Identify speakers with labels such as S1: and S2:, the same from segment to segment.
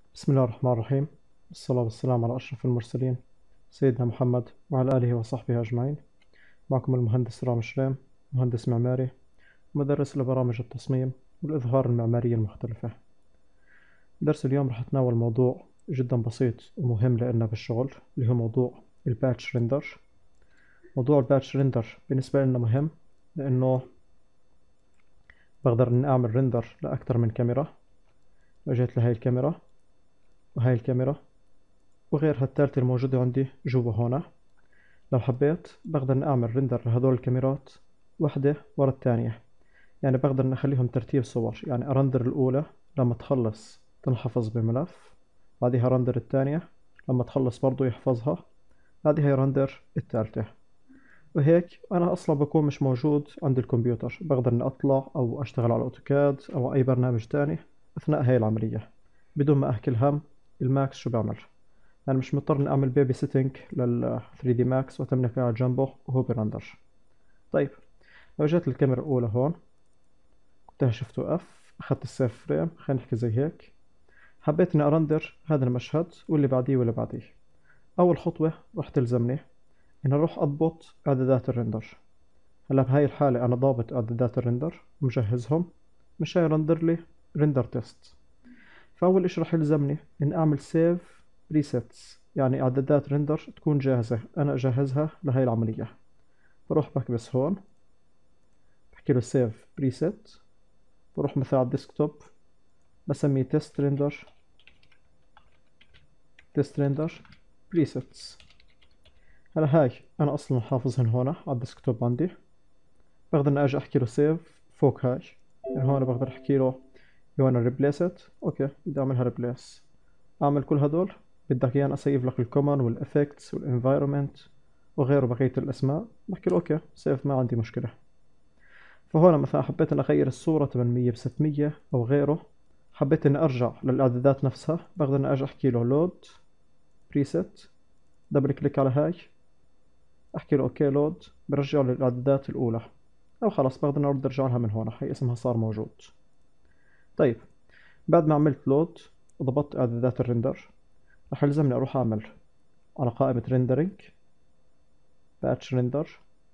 S1: بسم الله الرحمن الرحيم. الصلاة والسلام على أشرف المرسلين سيدنا محمد وعلى آله وصحبه أجمعين. معكم المهندس رام شريم، مهندس معماري، مدرس لبرامج التصميم والإظهار المعماري المختلفة. درس اليوم رح أتناول موضوع جدا بسيط ومهم لنا بالشغل، اللي هو موضوع الباتش ريندر. موضوع الباتش ريندر بالنسبة لنا مهم لأنه بقدر إني أعمل ريندر لأكثر من كاميرا. لو جيت لهاي الكاميرا وهاي الكاميرا وغيرها الثالثة الموجودة عندي جوا هنا، لو حبيت بقدر إني أعمل ريندر لهذول الكاميرات واحدة ورا الثانية. يعني بقدر إني أخليهم ترتيب صور، يعني أرندر الأولى لما تخلص تنحفظ بملف، بعدها رندر الثانية لما تخلص برضو يحفظها، بعدها يرندر الثالثة. وهيك أنا أصلا بكون مش موجود عند الكمبيوتر، بقدر إني أطلع أو أشتغل على أوتوكاد أو أي برنامج تاني أثناء هاي العملية بدون ما أحكي الهم الماكس شو بيعمل. يعني مش مضطر إني أعمل بيبي سيتنج لل 3 دي ماكس وأتمنى على جنبه وهو بيرندر. طيب، لو جيت الكاميرا الأولى هون كنت شفته اف، أخذت السيف فريم، خلينا نحكي زي هيك. حبيت إني أرندر هذا المشهد واللي بعديه واللي بعديه. أول خطوة راح تلزمني إني أروح أضبط إعدادات الرندر. هلا بهاي الحالة أنا ضابط إعدادات الرندر ومجهزهم مشان يرندر لي رندر تيست. فأول إشي راح يلزمني إن أعمل سيف بريسيتس، يعني إعدادات رندر تكون جاهزة أنا أجهزها لهاي العملية. بروح بكبس هون، بحكي له سيف بريسيت، بروح مثلا على الديسكتوب بسميه تيست ريندر بريسيتس. هلا هاي أنا أصلا حافظهن هون على الديسكتوب عندي. بقدر إني أجي أحكي له سيف فوق هاي، يعني هون بقدر أحكي له يو أنا ريبليس أوكي، بدي أعملها ريبليس. أعمل كل هدول. بدك إياني أسيف لك الكومن والإفكتس والإنفايرومنت وغيره بقية الأسماء، بحكي له أوكي سيف، ما عندي مشكلة. فهون مثلا حبيت إني أغير الصورة 800 ب 600 أو غيره، حبيت إني أرجع للإعدادات نفسها، بقدر إني أجي أحكي له لود بريسيت، دبل كليك على هاي، أحكي له أوكي لود، برجعه للإعدادات الأولى. أو خلاص بقدر إني أرد أرجع لها من هون، هي اسمها صار موجود. طيب، بعد ما عملت لود وضبطت إعدادات الرندر، راح يلزمني أروح أعمل على قائمة ريندرينج باتش ريندر.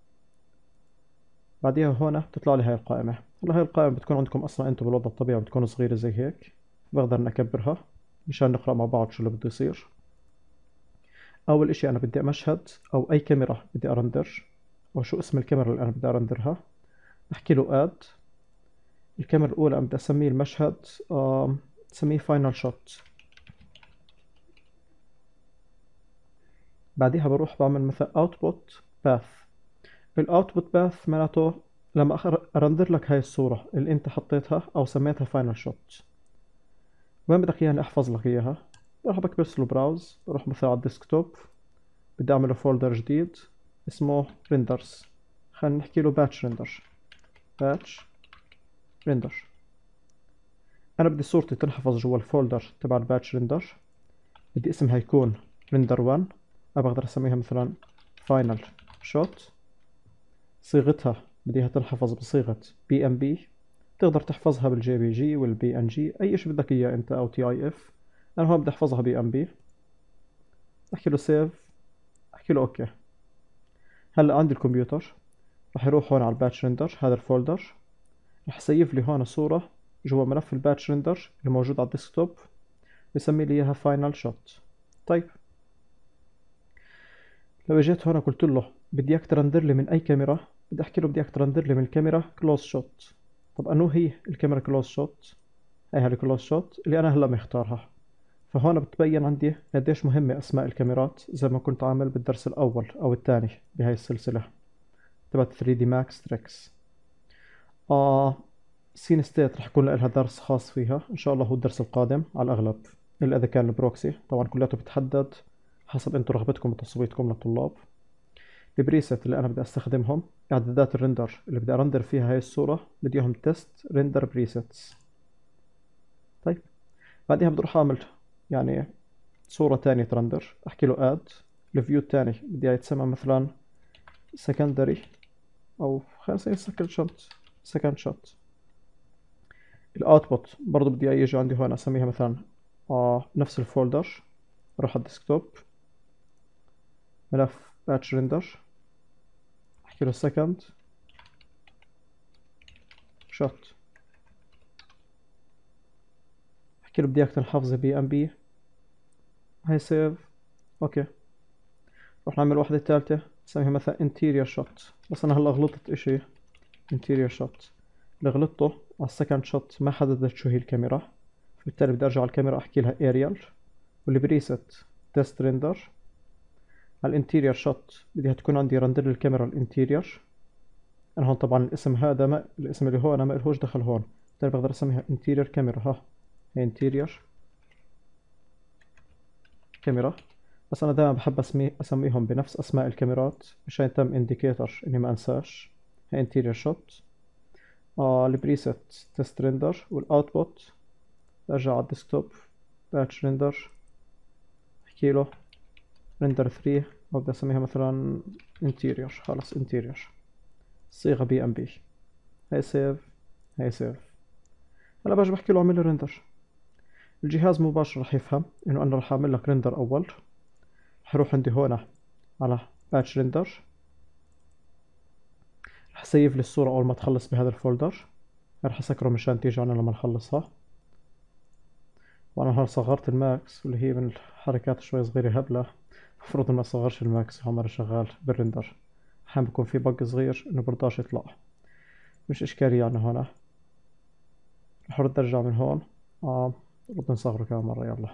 S1: بعديها هون بتطلع لي هاي القائمة. هلا هاي القائمة بتكون عندكم أصلا أنتم بالوضع الطبيعي بتكون صغيرة زي هيك، بقدر إني أكبرها مشان نقرأ مع بعض شو اللي بده يصير. أول إشي أنا بدي مشهد أو أي كاميرا بدي أرندر، أو شو اسم الكاميرا اللي أنا بدي أرندرها، بحكي له آد. الكاميرا الأولى أنا بدي أسميه المشهد، سميه فاينل شوت. بعديها بروح بعمل مثلا اوتبوت باث. الاوتبوت باث معناته لما ارندر لك هاي الصورة اللي انت حطيتها او سميتها فاينل شوت، وين بدك اياها احفظ لك اياها. بروح بكبس له براوز، بروح مثلا على الديسكتوب، بدي اعمل له فولدر جديد اسمه ريندرز، خلينا نحكي له باتش ريندر. انا بدي صورتي تنحفظ جوا الفولدر تبع الباتش ريندر، بدي اسمها يكون ريندر 1. أنا بقدر اسميها مثلا فاينل شوت. صيغتها بديها تنحفظ بصيغة بي ام بي، تقدر تحفظها بالجي بي جي والبي ان جي، اي شيء بدك اياه انت، او تي اي اف. انا هون بدي احفظها بي ام بي. احكي له سيف، احكي له اوكي. هلا عندي الكمبيوتر، راح يروح هون على الباتش ريندر هذا الفولدر، راح يسيف لي هون صورة جوا ملف الباتش ريندر اللي موجود على الديسكتوب، بسمي لي اياها فاينل شوت. طيب، لو اجيت هون قلت له بدي اياك ترندر لي من اي كاميرا، بدي احكي له بدي اياك ترندر لي من الكاميرا كلوز شوت. طب انو هي الكاميرا كلوز شوت؟ هي الكلوز شوت اللي انا هلا مختارها. فهون بتبين عندي قديش مهمة اسماء الكاميرات، زي ما كنت عامل بالدرس الاول او الثاني بهاي السلسلة تبعت 3 دي ماكس تريكس. اه، سين ستيت رح يكون لها درس خاص فيها ان شاء الله، هو الدرس القادم على الاغلب، الا اذا كان البروكسي طبعا كلياته بتحدد حسب انتم رغبتكم وتصويتكم للطلاب. البريسيت اللي انا بدي استخدمهم، اعدادات الرندر اللي بدي ارندر فيها هاي الصورة، بدي اياهم تيست ريندر بريسيتس. طيب، بعدها بدي اروح اعمل يعني صورة تانية ترندر، احكي له اد. الفيو التاني بدي يتسمى مثلا secondary، او خلينا نسميه second shot. الاوتبوت برضه بدي اياه يجي عندي هون اسميها مثلا نفس الفولدر، بروح على الديسكتوب، ملف باتش ريندر، احكي له سكند شوت، احكي له بدي اياك تنحفظ بي ام بي، هاي سيف. اوكي، رح نعمل واحدة ثالثة نسميها مثلا interior shot، بس انا هلا غلطت اشي. interior shot اللي غلطته على السكند شوت ما حددت شو هي الكاميرا، فبالتالي بدي ارجع على الكاميرا احكي لها اريال، واللي بريست تيست ريندر. على الانتيريور شوت بدها تكون عندي رندر الكاميرا الانتيريور. انا هون طبعا الاسم هذا ما الاسم اللي هون ما لهوش دخل هون، بالتالي بقدر اسميها انتيريور كاميرا. ها هي انتيريور كاميرا، بس انا دائما بحب اسميهم بنفس اسماء الكاميرات مشان تم انديكيتر اني ما انساش. هي انتيريور شوت. البريست تيست ريندر، والاوتبوت برجع على الديسكتوب باتش ريندر، احكي له ريندر 3، او بدي اسميها مثلا انتيريور. خلص انتيريور، صيغة بي ام بي. هي سيف، هي سيف. هلا باجي بحكي له اعمل لي ريندر. الجهاز مباشر رح يفهم انه انا رح اعمل لك ريندر اول. حروح عندي هون على باتش ريندر، رح سيف لي الصورة اول ما تخلص بهذا الفولدر. رح اسكره مشان تيجي انا لما نخلصها. وانا هون صغرت الماكس، واللي هي من الحركات شوي صغيرة هبلة. المفروض ما اصغرش الماكس هون مرة شغال بالريندر، احيانا بكون في بق صغير انه برضاش يطلع. مش اشكالية يعني هون. رح ارد ارجع من هون. رد نصغره كمان مرة. يلا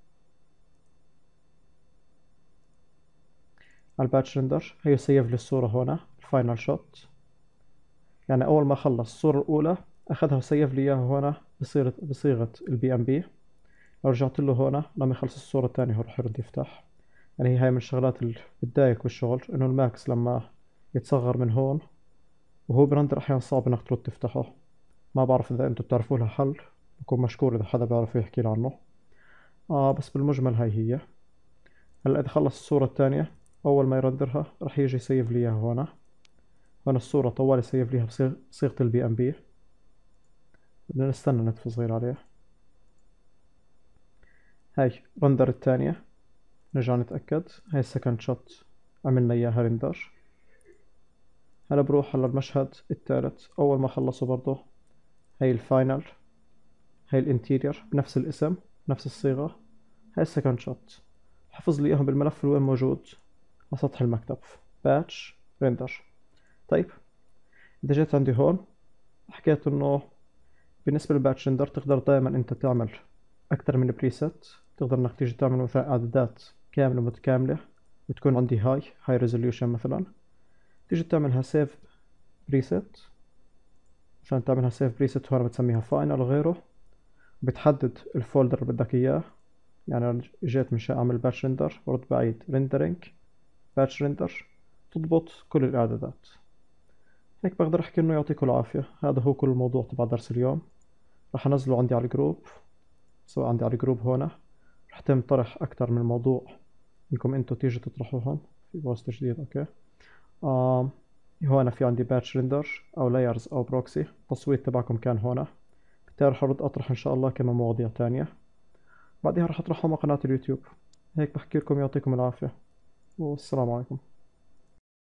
S1: على الباتش ريندر، هي سيف لي الصورة هون الفاينل شوت. يعني أول ما خلص الصورة الأولى أخذها وسيف لي إياها هون بصيغة البي ام بي. لو رجعت له هون لما يخلص الصورة الثانية هو رح يرد يفتح. يعني هاي من الشغلات اللي بتضايق بالشغل، إنه الماكس لما يتصغر من هون وهو برندر أحيانا صعب إنك ترد تفتحه. ما بعرف إذا أنتوا بتعرفوا لها حل، بكون مشكور إذا حدا بيعرف يحكي لي عنه. بس بالمجمل هاي هي. هلا إذا خلص الصورة الثانية أول ما يرندرها رح يجي يسيف لي إياها هون. هون الصورة طوال يسيف ليها بصيغة البي ام بي. بدنا نستنى نتف صغير عليه. هاي رندر الثانية، نرجع نتأكد. هاي السكند شوت عملنا إياها رندر. هلا بروح على المشهد الثالث أول ما خلصوا برضه. هاي الفاينل، هاي الانتيريور بنفس الاسم نفس الصيغة. هاي السكند شوت حفظ لي إياهم بالملف اللي وين موجود على سطح المكتب. باتش ريندر. طيب إذا جيت عندي هون حكيت إنه بالنسبة للباتش ريندر تقدر دائما أنت تعمل أكثر من بريست. تقدر إنك تيجي تعمل مثلا إعدادات كاملة متكاملة بتكون عندي هاي ريزوليوشن مثلا. تيجي تعملها سيف بريست، مثلا تعملها سيف بريست هون بتسميها فاينل وغيره. بتحدد الفولدر اللي بدك إياه. يعني أنا جيت مشان أعمل باتش ريندر برد بعيد ريندرينج باتش ريندر، تضبط كل الإعدادات. هيك بقدر أحكي إنه يعطيكم العافية. هذا هو كل الموضوع تبع درس اليوم. راح أنزله عندي على الجروب، سواء عندي على الجروب هنا. راح تم طرح أكثر من موضوع إنكم أنتوا تيجوا تطرحوهم في بوست جديد. أوكي. آه هون في عندي باتش ريندر أو لايرز أو بروكسي. التصويت تبعكم كان هنا، بالتالي راح أرد أطرح إن شاء الله كمان مواضيع تانية. بعدها راح أطرحهم على قناة اليوتيوب. هيك بحكي لكم يعطيكم العافية والسلام عليكم.